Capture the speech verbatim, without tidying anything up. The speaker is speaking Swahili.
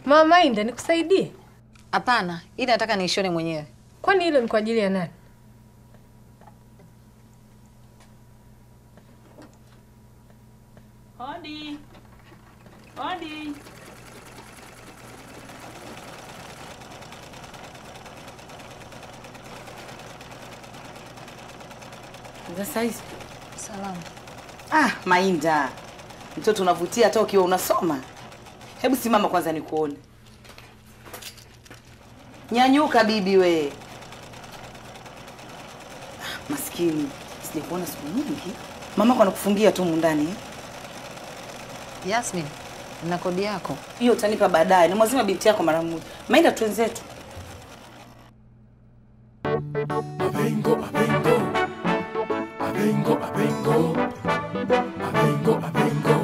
Mama Inda nikusaidie? Hapana, ila nataka niishone mwenyewe. Kwani hilo ni kwa ajili ya nani? Hodi. Hodi. Sasa hizi. Salamu. Ah, Mainda. Mtoto unavutia hata ukiwa unasoma. Hebu simama kwanza nikuone. Nyanyuka bibi we. Ah, maskini. Sijakuona siku nyingi. Mama kwa anakufungia tu ndani eh? Yasmin, na kodi yako. Hiyo utanipa baadaye. Ni mwazima binti yako mara moja. Mainda twenzetu. Abengo, abengo. Abengo, abengo. Abengo, abengo.